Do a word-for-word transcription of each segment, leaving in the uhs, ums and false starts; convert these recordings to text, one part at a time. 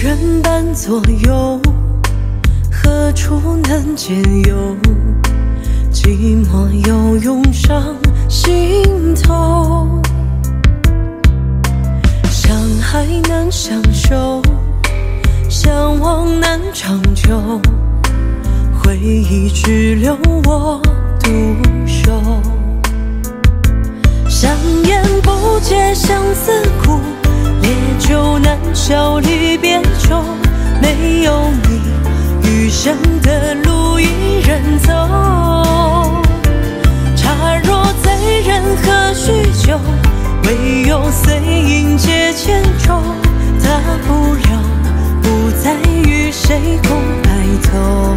人伴左右，何处能解忧？寂寞又涌上心头，相爱难相守，相忘难长久，回忆只留我独守。香烟不解相思苦，烈酒难消离别愁。没有你，余生的路一人走。茶若醉人何须酒，唯有碎银解千愁。大不了不再与谁共白头。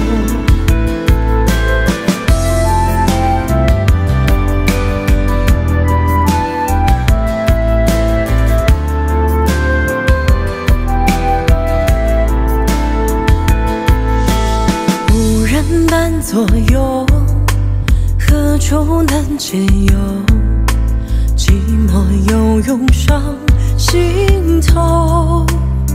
伴左右，何处能解忧？寂寞又涌上心头，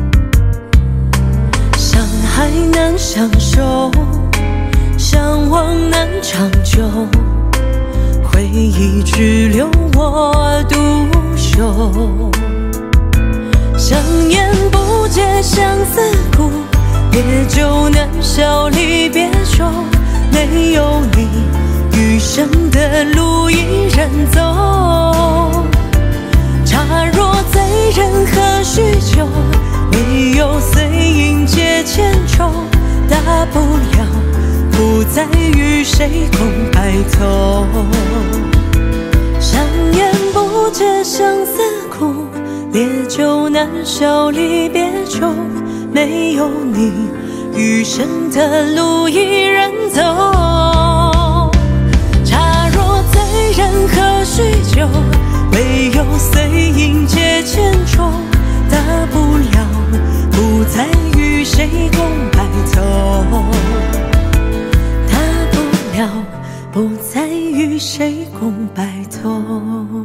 相爱难相守，相忘难长久，回忆只留我独守。香烟不解相思苦，烈酒难消离别愁。没有你，余生的路一人走。茶若醉人何须酒，唯有碎银解千愁。大不了不再与谁共白头。香烟不解相思苦，烈酒难消离别愁。没有你，余生的路一人走。茶若醉人何须酒，唯有碎银解千愁。大不了不再与谁共白头，大不了不再与谁共白头。